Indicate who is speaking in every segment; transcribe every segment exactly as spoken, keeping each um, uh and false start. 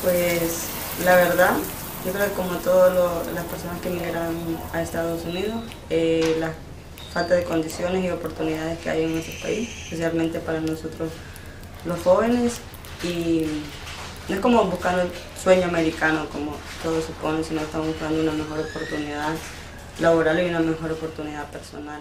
Speaker 1: Pues la verdad, yo creo que como todas las personas que migran a Estados Unidos, eh, la falta de condiciones y oportunidades que hay en nuestro país, especialmente para nosotros los jóvenes, y no es como buscando el sueño americano como todos suponen, sino estamos buscando una mejor oportunidad laboral y una mejor oportunidad personal.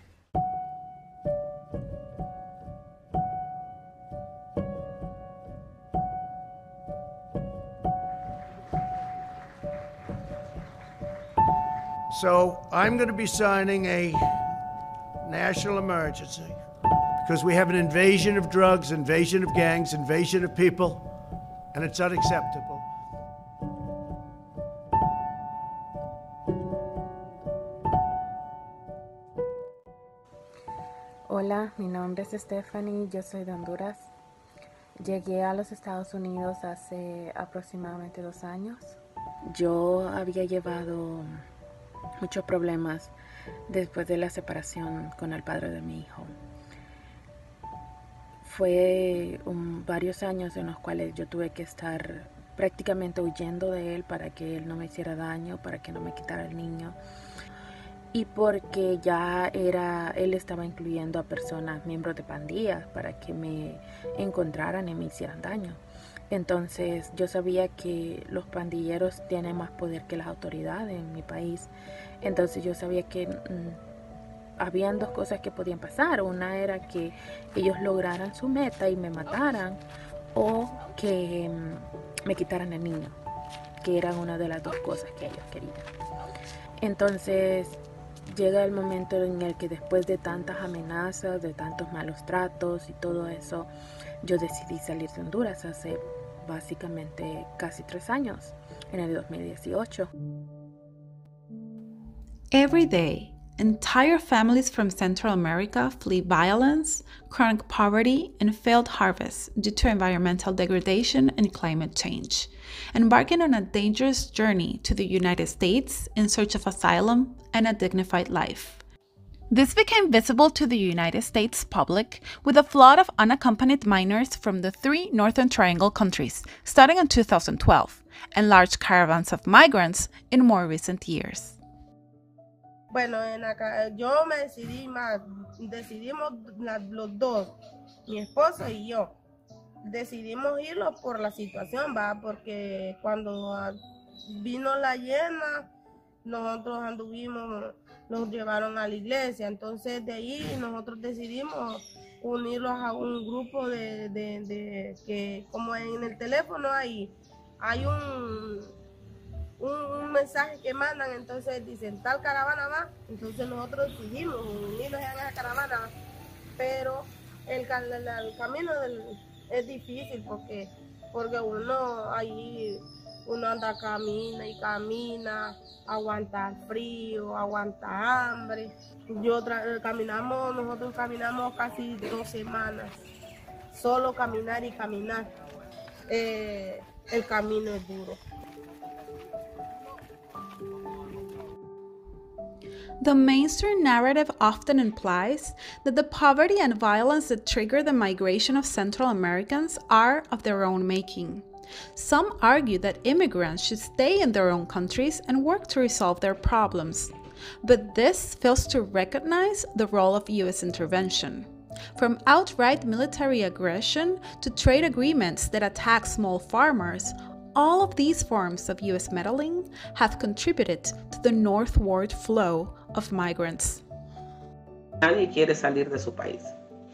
Speaker 2: So I'm going to be signing a national emergency because we have an invasion of drugs, invasion of gangs, invasion of people, and it's unacceptable.
Speaker 3: Hola, mi nombre es Stephanie, yo soy de Honduras. Llegué a los Estados Unidos hace aproximadamente dos años. Yo había llevado muchos problemas después de la separación con el padre de mi hijo. Fue um, varios años en los cuales yo tuve que estar prácticamente huyendo de él para que él no me hiciera daño, para que no me quitara el niño. Y porque ya era, él estaba incluyendo a personas, miembros de pandillas, para que me encontraran y me hicieran daño. Entonces yo sabía que los pandilleros tienen más poder que las autoridades en mi país. Entonces yo sabía que mmm, habían dos cosas que podían pasar. Una era que ellos lograran su meta y me mataran, o que mmm, me quitaran el niño, que eran una de las dos cosas que ellos querían. Entonces llega el momento en el que después de tantas amenazas, de tantos malos tratos y todo eso, yo decidí salir de Honduras hace básicamente casi tres años, en el dos mil dieciocho.
Speaker 4: Every day, entire families from Central America flee violence, chronic poverty, and failed harvests due to environmental degradation and climate change, embarking on a dangerous journey to the United States in search of asylum and a dignified life. This became visible to the United States public with a flood of unaccompanied minors from the three Northern Triangle countries starting in two thousand twelve, and large caravans of migrants in more recent years.
Speaker 5: Bueno, en acá, yo me decidí más, decidimos la, los dos, mi esposo y yo, decidimos irlo por la situación, va, porque cuando vino la llena, nosotros anduvimos, nos llevaron a la iglesia, entonces de ahí nosotros decidimos unirlos a un grupo de, de, de que como en el teléfono hay, hay un, un, un mensaje que mandan, entonces dicen tal caravana va, entonces nosotros decidimos unirnos en esa caravana, pero el, el, el camino del, es difícil porque, porque uno ahí uno anda, camina y camina, aguanta frío, aguanta hambre. Yo caminamos, nosotros caminamos casi dos semanas, solo caminar y caminar. Eh, el camino es duro.
Speaker 4: The mainstream narrative often implies that the poverty and violence that trigger the migration of Central Americans are of their own making. Some argue that immigrants should stay in their own countries and work to resolve their problems. But this fails to recognize the role of U S intervention. From outright military aggression to trade agreements that attack small farmers, all of these forms of U S meddling have contributed to the northward flow of migrants.
Speaker 6: Nadie quiere salir de su país,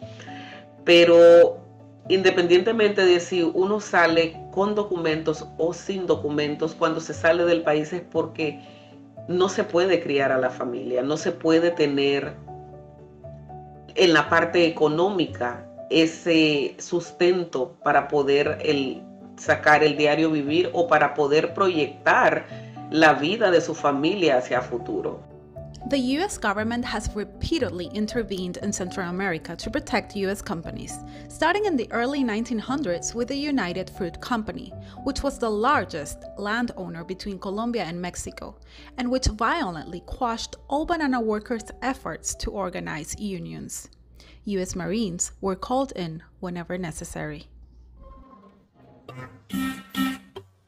Speaker 6: pero independientemente de si uno sale con documentos o sin documentos, cuando se sale del país es porque no se puede criar a la familia, no se puede tener en la parte económica ese sustento para poder el, sacar el diario vivir o para poder proyectar la vida de su familia hacia futuro.
Speaker 4: The U S government has repeatedly intervened in Central America to protect U S companies, starting in the early nineteen hundreds with the United Fruit Company, which was the largest landowner between Colombia and Mexico, and which violently quashed all banana workers' efforts to organize unions. U S Marines were called in whenever necessary.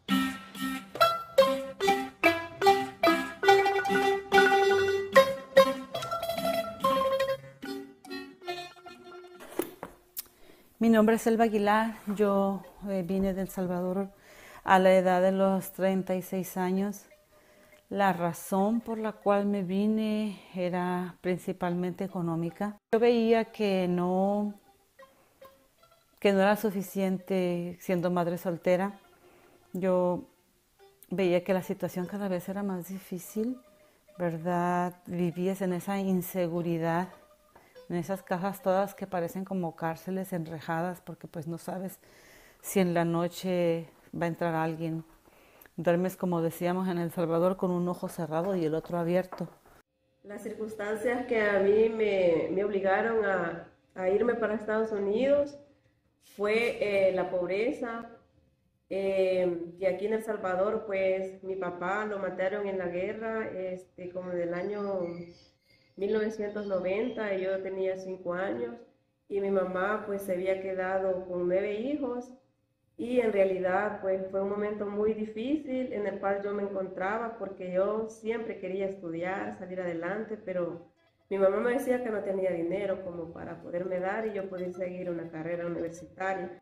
Speaker 7: Mi nombre es Elba Aguilar, yo eh, vine de El Salvador a la edad de los treinta y seis años. La razón por la cual me vine era principalmente económica. Yo veía que no, que no era suficiente siendo madre soltera. Yo veía que la situación cada vez era más difícil, ¿verdad? Vivías en esa inseguridad, en esas cajas todas que parecen como cárceles enrejadas, porque pues no sabes si en la noche va a entrar alguien. Duermes, como decíamos en El Salvador, con un ojo cerrado y el otro abierto.
Speaker 8: Las circunstancias que a mí me, me obligaron a, a irme para Estados Unidos fue eh, la pobreza, eh, y aquí en El Salvador pues mi papá lo mataron en la guerra este, como del año mil novecientos noventa, y yo tenía cinco años, y mi mamá pues se había quedado con nueve hijos, y en realidad pues fue un momento muy difícil en el cual yo me encontraba, porque yo siempre quería estudiar, salir adelante, pero mi mamá me decía que no tenía dinero como para poderme dar y yo poder seguir una carrera universitaria.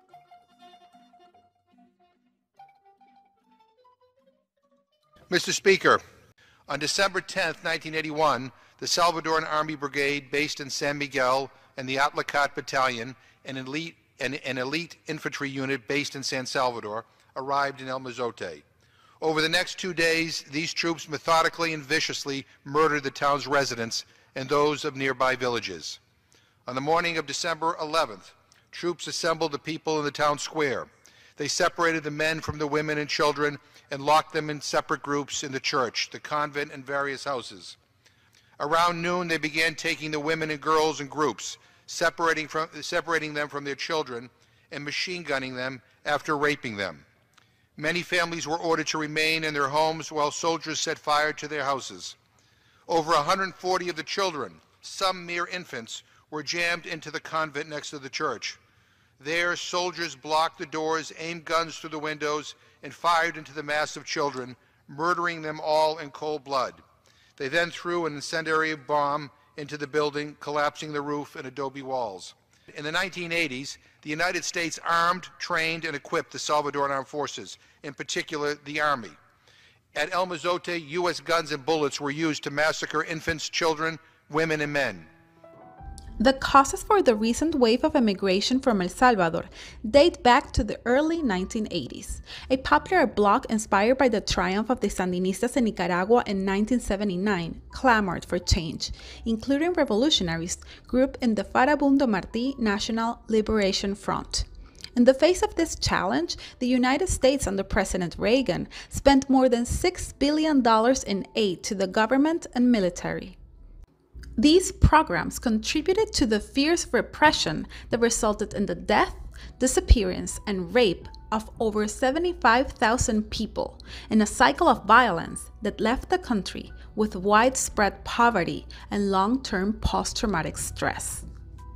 Speaker 9: Mister Speaker, on December tenth, nineteen eighty-one, the Salvadoran Army Brigade, based in San Miguel, and the Atlacat Battalion, an elite, an, an elite infantry unit based in San Salvador, arrived in El Mozote. Over the next two days, these troops methodically and viciously murdered the town's residents and those of nearby villages. On the morning of December eleventh, troops assembled the people in the town square. They separated the men from the women and children and locked them in separate groups in the church, the convent, and various houses. Around noon, they began taking the women and girls in groups, separating, from, separating them from their children and machine gunning them after raping them. Many families were ordered to remain in their homes while soldiers set fire to their houses. Over one hundred forty of the children, some mere infants, were jammed into the convent next to the church. There, soldiers blocked the doors, aimed guns through the windows, and fired into the mass of children, murdering them all in cold blood. They then threw an incendiary bomb into the building, collapsing the roof and adobe walls. In the nineteen eighties, the United States armed, trained, and equipped the Salvadoran Armed Forces, in particular the Army. At El Mozote, U S guns and bullets were used to massacre infants, children, women, and men.
Speaker 4: The causes for the recent wave of immigration from El Salvador date back to the early nineteen eighties. A popular blog inspired by the triumph of the Sandinistas in Nicaragua in nineteen seventy-nine clamored for change, including revolutionaries grouped in the Farabundo Martí National Liberation Front. In the face of this challenge, the United States under President Reagan spent more than six billion dollars in aid to the government and military. These programs contributed to the fierce repression that resulted in the death, disappearance, and rape of over seventy-five thousand people in a cycle of violence that left the country with widespread poverty and long-term post-traumatic stress.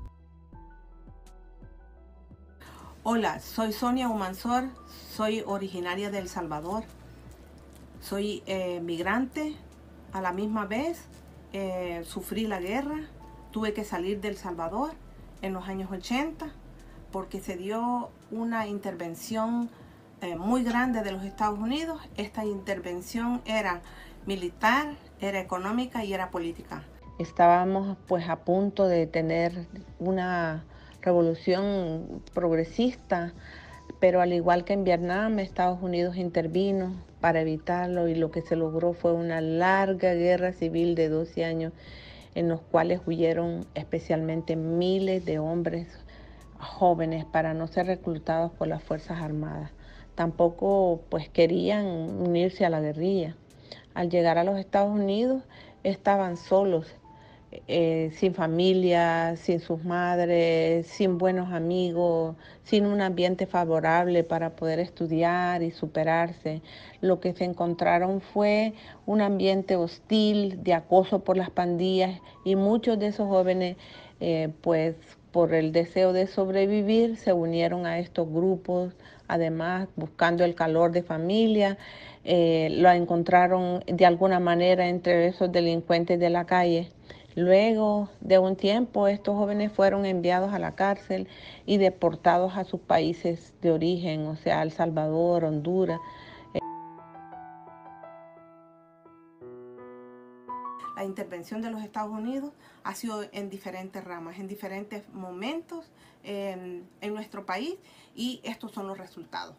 Speaker 10: Hola, soy Sonia Humansor, soy originaria de El Salvador. Soy eh, migrante a la misma vez. Eh, sufrí la guerra, tuve que salir de El Salvador en los años ochenta porque se dio una intervención eh, muy grande de los Estados Unidos. Esta intervención era militar, era económica y era política.
Speaker 11: Estábamos pues a punto de tener una revolución progresista, pero al igual que en Vietnam, Estados Unidos intervino para evitarlo y lo que se logró fue una larga guerra civil de doce años en los cuales huyeron especialmente miles de hombres jóvenes para no ser reclutados por las Fuerzas Armadas. Tampoco pues querían unirse a la guerrilla. Al llegar a los Estados Unidos estaban solos, Eh, sin familia, sin sus madres, sin buenos amigos, sin un ambiente favorable para poder estudiar y superarse. Lo que se encontraron fue un ambiente hostil de acoso por las pandillas y muchos de esos jóvenes, eh, pues por el deseo de sobrevivir, se unieron a estos grupos, además buscando el calor de familia. Eh, lo encontraron de alguna manera entre esos delincuentes de la calle. Luego de un tiempo, estos jóvenes fueron enviados a la cárcel y deportados a sus países de origen, o sea, El Salvador, Honduras.
Speaker 10: La intervención de los Estados Unidos ha sido en diferentes ramas, en diferentes momentos en, en nuestro país, y estos son los resultados.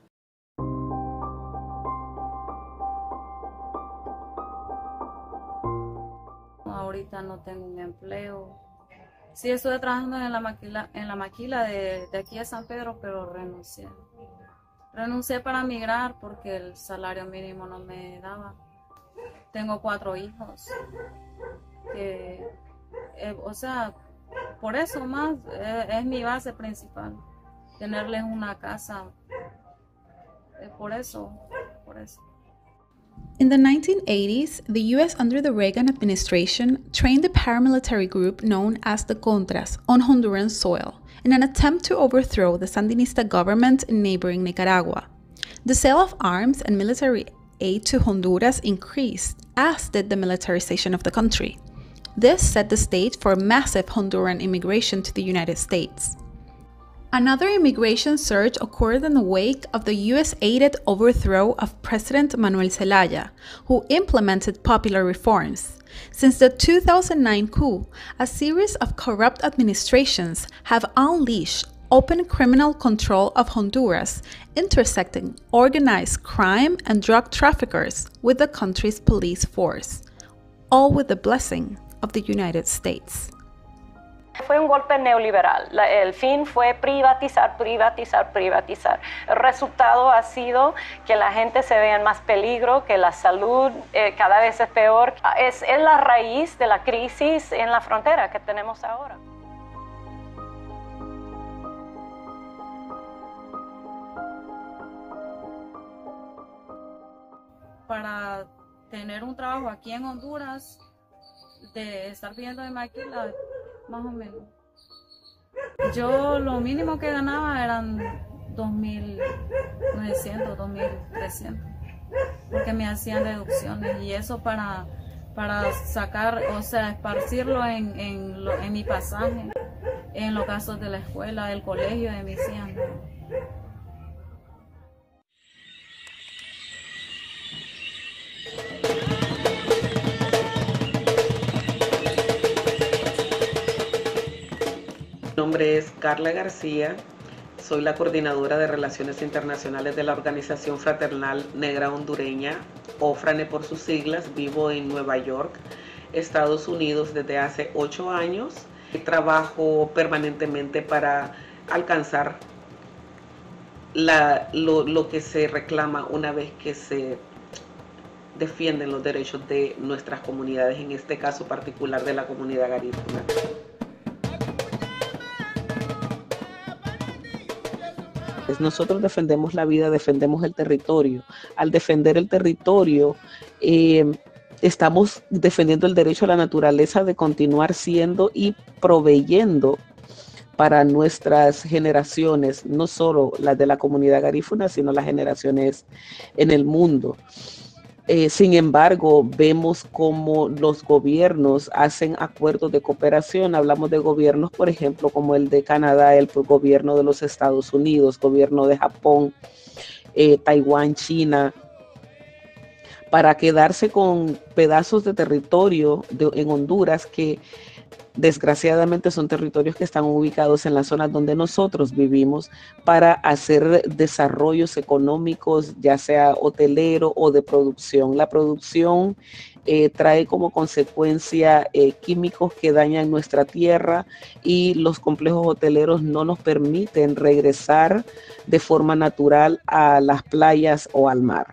Speaker 12: Ahorita no tengo un empleo. Sí, estuve trabajando en la maquila, en la maquila de, de aquí a San Pedro, pero renuncié. Renuncié para migrar porque el salario mínimo no me daba. Tengo cuatro hijos. Que, eh, o sea, por eso más eh, es mi base principal. Tenerles una casa. Eh, por eso, por eso.
Speaker 4: In the nineteen eighties, the U S under the Reagan administration trained the paramilitary group known as the Contras on Honduran soil in an attempt to overthrow the Sandinista government in neighboring Nicaragua. The sale of arms and military aid to Honduras increased, as did the militarization of the country. This set the stage for massive Honduran immigration to the United States. Another immigration surge occurred in the wake of the U S-aided overthrow of President Manuel Zelaya, who implemented popular reforms. Since the two thousand nine coup, a series of corrupt administrations have unleashed open criminal control of Honduras, intersecting organized crime and drug traffickers with the country's police force, all with the blessing of the United States.
Speaker 13: Fue un golpe neoliberal. La, el fin fue privatizar, privatizar, privatizar. El resultado ha sido que la gente se vea en más peligro, que la salud eh, cada vez es peor. Es, es la raíz de la crisis en la frontera que tenemos ahora.
Speaker 12: Para tener un trabajo aquí en Honduras, de estar viviendo de maquila, más o menos. Yo lo mínimo que ganaba eran dos mil novecientos, dos mil trescientos, porque me hacían deducciones, y eso para, para sacar, o sea, esparcirlo en, en, lo, en mi pasaje, en los gastos de la escuela, del colegio de mis hijas.
Speaker 6: Mi nombre es Carla García, soy la coordinadora de Relaciones Internacionales de la Organización Fraternal Negra Hondureña, OFRANE por sus siglas. Vivo en Nueva York, Estados Unidos desde hace ocho años. Trabajo permanentemente para alcanzar la, lo, lo que se reclama una vez que se defienden los derechos de nuestras comunidades, en este caso particular de la comunidad garífuna. Nosotros defendemos la vida, defendemos el territorio. Al defender el territorio, eh, estamos defendiendo el derecho a la naturaleza de continuar siendo y proveyendo para nuestras generaciones, no solo las de la comunidad garífuna, sino las generaciones en el mundo. Eh, sin embargo, vemos cómo los gobiernos hacen acuerdos de cooperación. Hablamos de gobiernos, por ejemplo, como el de Canadá, el gobierno de los Estados Unidos, gobierno de Japón, eh, Taiwán, China, para quedarse con pedazos de territorio de, en Honduras que desgraciadamente son territorios que están ubicados en las zonas donde nosotros vivimos, para hacer desarrollos económicos, ya sea hotelero o de producción. La producción eh, trae como consecuencia eh, químicos que dañan nuestra tierra, y los complejos hoteleros no nos permiten regresar de forma natural a las playas o al mar.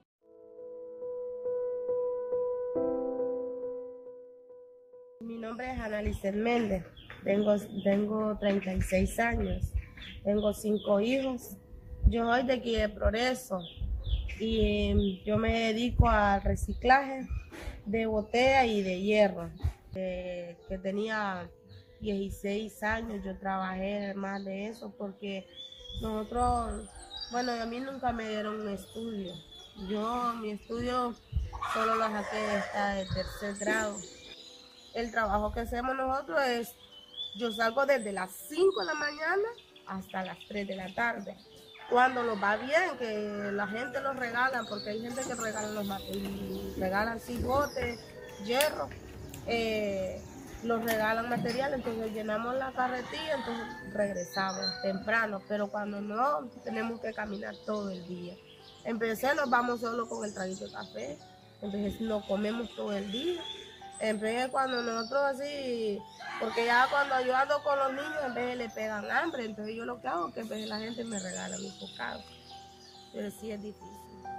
Speaker 5: Mi nombre es Analicet Méndez, tengo, tengo treinta y seis años, tengo cinco hijos. Yo soy de aquí de Progreso y yo me dedico al reciclaje de botella y de hierro. Eh, que tenía dieciséis años, yo trabajé más de eso porque nosotros, bueno, a mí nunca me dieron un estudio. Yo mi estudio solo lo saqué hasta de tercer grado. el trabajo que hacemos nosotros es, yo salgo desde las cinco de la mañana hasta las tres de la tarde. Cuando nos va bien, que la gente los regala, porque hay gente que regala los materiales, regalan cigotes, hierro, eh, los regalan material, entonces llenamos la carretilla, entonces regresamos temprano, pero cuando no, tenemos que caminar todo el día. Empecé, nos vamos solo con el traguito de café, entonces lo comemos todo el día. En vez de cuando nosotros así, porque ya cuando yo ando con los niños, en vez de le pegan hambre, entonces yo lo que hago es que en vez de la gente me regala mis bocados. Pero sí es difícil.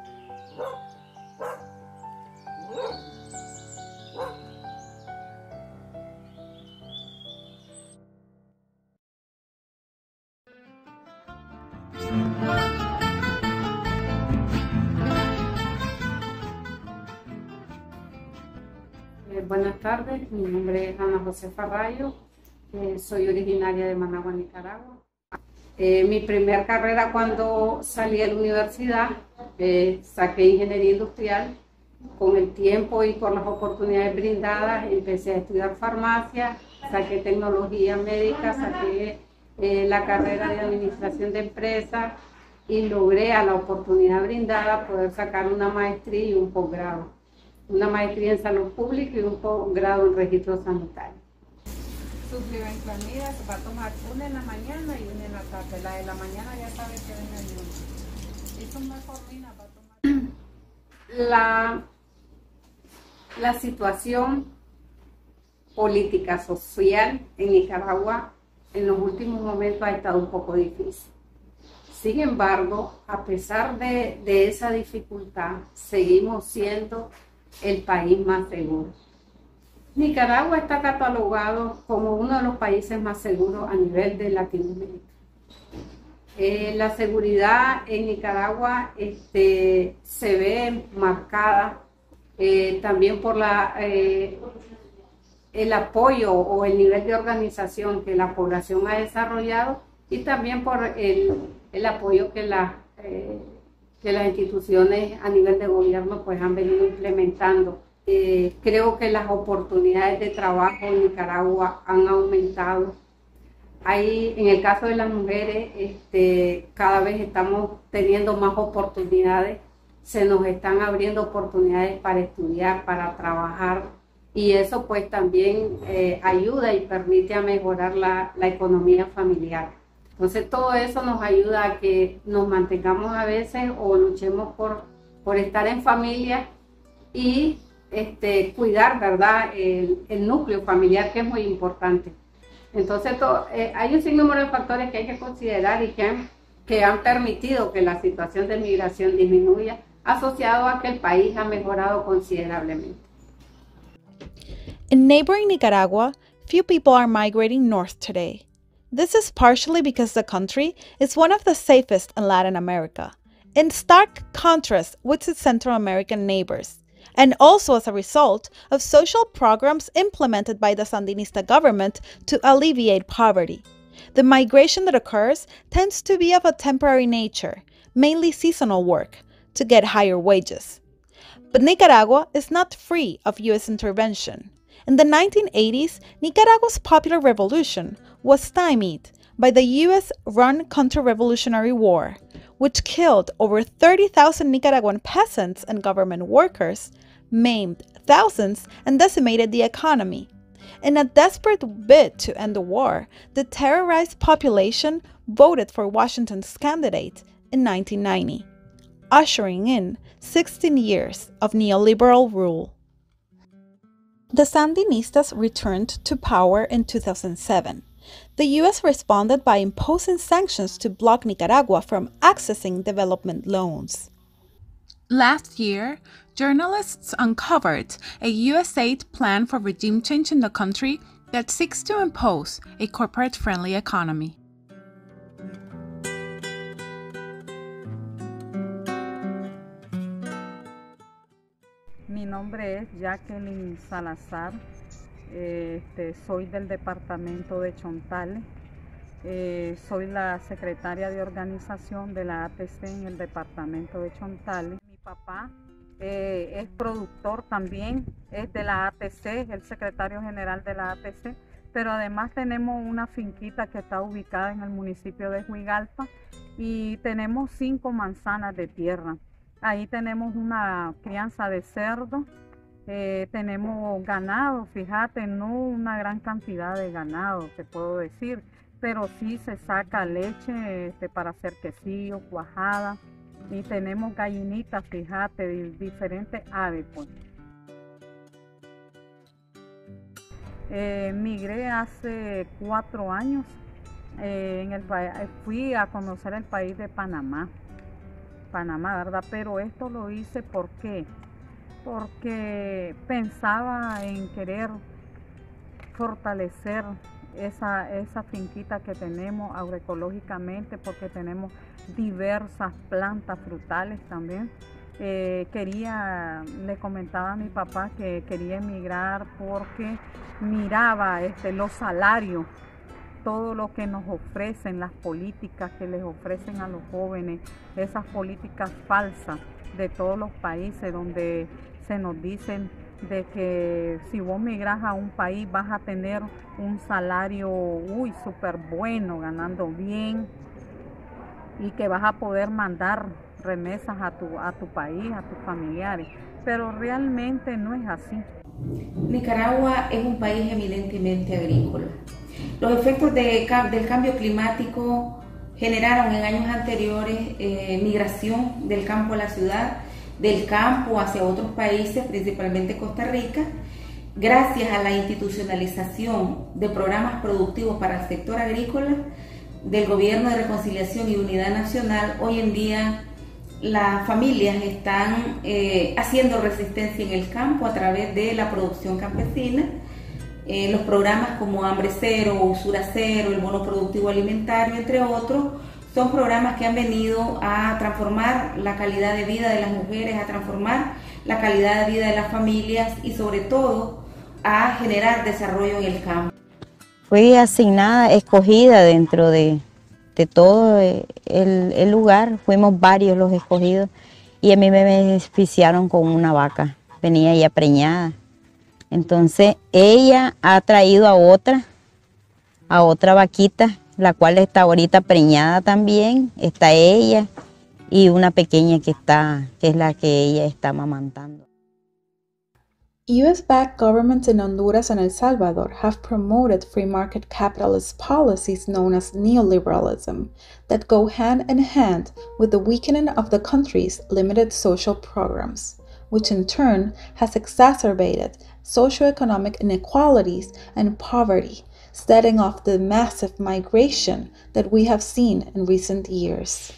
Speaker 14: Eh, buenas tardes, mi nombre es Ana Josefa Rayo, eh, soy originaria de Managua, Nicaragua. Eh, mi primera carrera cuando salí de la universidad, eh, saqué ingeniería industrial. Con el tiempo y por las oportunidades brindadas empecé a estudiar farmacia, saqué tecnología médica, saqué eh, la carrera de administración de empresas y logré a la oportunidad brindada poder sacar una maestría y un posgrado. Una maestría en salud pública y un posgrado en registro sanitario.
Speaker 7: Suplementamida se va a tomar una en la mañana y una en la tarde. La de la mañana ya sabe que ven ayuno. Eso no es formina para tomar.
Speaker 14: La, la situación política, social en Nicaragua en los últimos momentos ha estado un poco difícil. Sin embargo, a pesar de, de esa dificultad, seguimos siendo el país más seguro. Nicaragua está catalogado como uno de los países más seguros a nivel de Latinoamérica. Eh, la seguridad en Nicaragua este, se ve marcada eh, también por la, eh, el apoyo o el nivel de organización que la población ha desarrollado y también por el, el apoyo que, la, eh, que las instituciones a nivel de gobierno pues, han venido implementando. Eh, creo que las oportunidades de trabajo en Nicaragua han aumentado. Ahí, en el caso de las mujeres, este, cada vez estamos teniendo más oportunidades, se nos están abriendo oportunidades para estudiar, para trabajar, y eso pues también eh, ayuda y permite a mejorar la, la economía familiar. Entonces todo eso nos ayuda a que nos mantengamos a veces o luchemos por, por estar en familia y este, cuidar, ¿verdad?, el, el núcleo familiar, que es muy importante. Entonces, todo, eh, hay un sinnúmero de factores que hay que considerar y que han, que han permitido que la situación de migración disminuya, asociado a que el país ha mejorado considerablemente.
Speaker 4: In neighboring Nicaragua, few people are migrating north today. This is partially because the country is one of the safest in Latin America, in stark contrast with its Central American neighbors, and also as a result of social programs implemented by the Sandinista government to alleviate poverty. The migration that occurs tends to be of a temporary nature, mainly seasonal work, to get higher wages. But Nicaragua is not free of U S intervention. In the nineteen eighties, Nicaragua's popular revolution was stymied by the U S-run counter-revolutionary war, which killed over thirty thousand Nicaraguan peasants and government workers, maimed thousands, and decimated the economy. In a desperate bid to end the war, the terrorized population voted for Washington's candidate in nineteen ninety, ushering in sixteen years of neoliberal rule. The Sandinistas returned to power in two thousand seven. The U S responded by imposing sanctions to block Nicaragua from accessing development loans. Last year, journalists uncovered a U S aid plan for regime change in the country that seeks to impose a corporate-friendly economy.
Speaker 7: Mi nombre es Jacqueline Salazar, este, soy del departamento de Chontales, eh, soy la secretaria de organización de la A P C en el departamento de Chontales. Mi papá eh, es productor también, es de la A T C, el secretario general de la A T C, pero además tenemos una finquita que está ubicada en el municipio de Huigalpa y tenemos cinco manzanas de tierra. Ahí tenemos una crianza de cerdo, eh, tenemos ganado, fíjate, no una gran cantidad de ganado, te puedo decir, pero sí se saca leche este, para hacer quesillo, cuajada, y tenemos gallinitas, fíjate, de diferentes aves, pues. Eh, migré hace cuatro años, eh, en el, fui a conocer el país de Panamá, Panamá, ¿verdad? Pero esto lo hice, ¿por qué? Porque pensaba en querer fortalecer esa, esa finquita que tenemos agroecológicamente, porque tenemos diversas plantas frutales también. Eh, quería, le comentaba a mi papá que quería emigrar porque miraba este, los salarios, todo lo que nos ofrecen, las políticas que les ofrecen a los jóvenes, esas políticas falsas de todos los países donde se nos dicen de que si vos migras a un país vas a tener un salario uy, súper bueno, ganando bien, y que vas a poder mandar remesas a tu, a tu país, a tus familiares, pero realmente no es así.
Speaker 15: Nicaragua es un país eminentemente agrícola. Los efectos de, del cambio climático generaron en años anteriores eh, migración del campo a la ciudad, del campo hacia otros países, principalmente Costa Rica. Gracias a la institucionalización de programas productivos para el sector agrícola del Gobierno de Reconciliación y Unidad Nacional, hoy en día las familias están eh, haciendo resistencia en el campo a través de la producción campesina. Eh, los programas como Hambre Cero, Usura Cero, el Bono Productivo Alimentario, entre otros, son programas que han venido a transformar la calidad de vida de las mujeres, a transformar la calidad de vida de las familias y sobre todo a generar desarrollo en el campo.
Speaker 16: Fui asignada, escogida dentro de, de todo el, el lugar, fuimos varios los escogidos y a mí me beneficiaron con una vaca, venía ya preñada. Entonces ella ha traído a otra, a otra vaquita, la cual está ahorita preñada también, está ella y una pequeña que está, que es la que ella está amamantando.
Speaker 4: U S-backed governments in Honduras and El Salvador have promoted free market capitalist policies known as neoliberalism that go hand in hand with the weakening of the country's limited social programs, which in turn has exacerbated socioeconomic inequalities and poverty, setting off the massive migration that we have seen in recent years.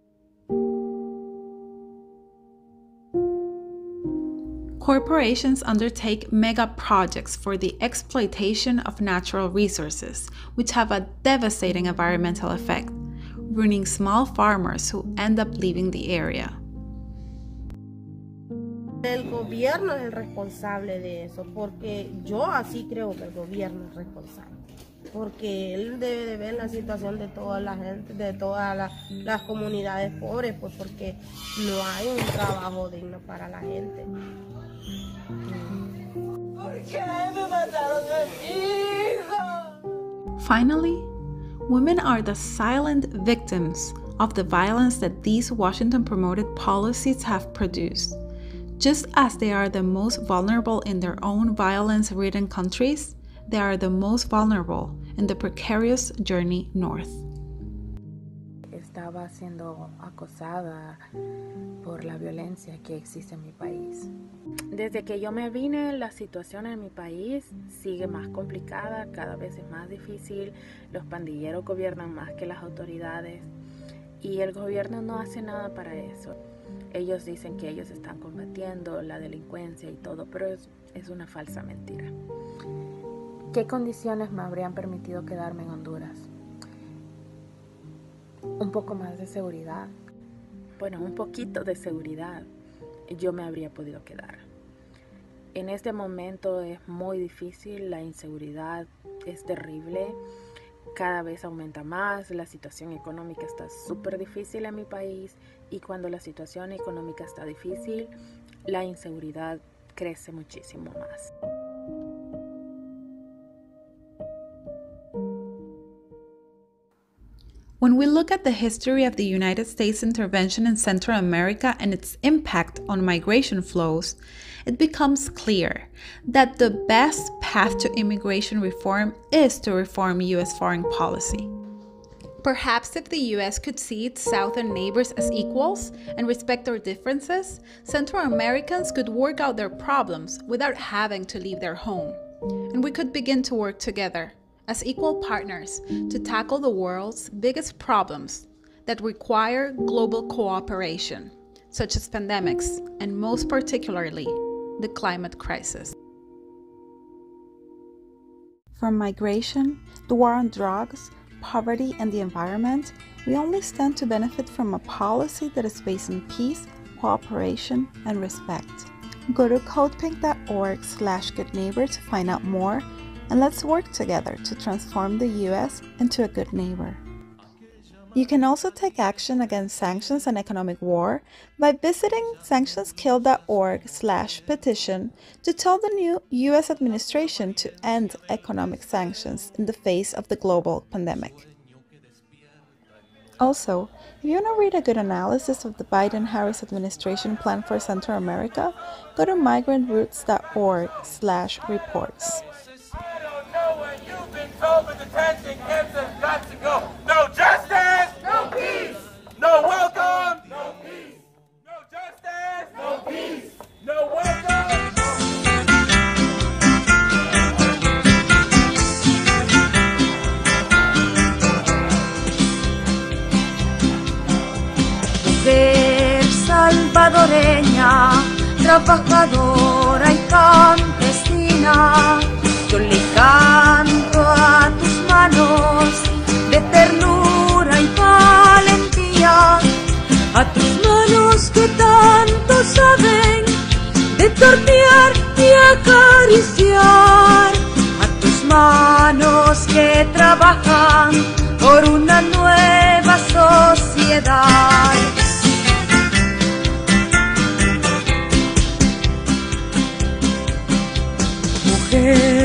Speaker 4: Corporations undertake mega projects for the exploitation of natural resources, which have a devastating environmental effect, ruining small farmers who end up leaving the area.
Speaker 5: El gobierno es el responsable de eso, porque yo así creo que el gobierno es responsable, porque él debe de ver la situación de toda la gente, de todas la, las comunidades pobres, pues porque no hay un trabajo digno para la gente.
Speaker 4: Finally, women are the silent victims of the violence that these Washington-promoted policies have produced. Just as they are the most vulnerable in their own violence-ridden countries, they are the most vulnerable in the precarious journey north.
Speaker 3: Estaba siendo acosada por la violencia que existe en mi país. Desde que yo me vine, la situación en mi país sigue más complicada, cada vez es más difícil, los pandilleros gobiernan más que las autoridades y el gobierno no hace nada para eso. Ellos dicen que ellos están combatiendo la delincuencia y todo, pero es, es una falsa mentira. ¿Qué condiciones me habrían permitido quedarme en Honduras? Un poco más de seguridad. Bueno, un poquito de seguridad. Yo me habría podido quedar. En este momento es muy difícil, la inseguridad es terrible. cada vez aumenta más, la situación económica está súper difícil en mi país y cuando la situación económica está difícil, la inseguridad crece muchísimo más.
Speaker 4: When we look at the history of the United States intervention in Central America and its impact on migration flows, it becomes clear that the best path to immigration reform is to reform U S foreign policy. Perhaps if the U S could see its southern neighbors as equals and respect their differences, Central Americans could work out their problems without having to leave their home. And we could begin to work together as equal partners to tackle the world's biggest problems that require global cooperation, such as pandemics and most particularly the climate crisis. From migration, the war on drugs, poverty, and the environment, we only stand to benefit from a policy that is based on peace, cooperation, and respect. Go to codepink dot org slash good neighbor to find out more, and let's work together to transform the U S into a good neighbor. You can also take action against sanctions and economic war by visiting sanctions kill dot org slash petition to tell the new U S administration to end economic sanctions in the face of the global pandemic. Also, if you want to read a good analysis of the Biden-Harris administration plan for Central America, go to migrant roots dot org slash reports.
Speaker 17: Detention camps have got to go. No justice, no peace. No welcome, no peace. No justice, no peace. No welcome.
Speaker 18: Mujer salvadoreña, trabajadora y campesina, yo le canto a tus manos de ternura y valentía, a tus manos que tanto saben de tornear y acariciar, a tus manos que trabajan por una nueva sociedad. Mujer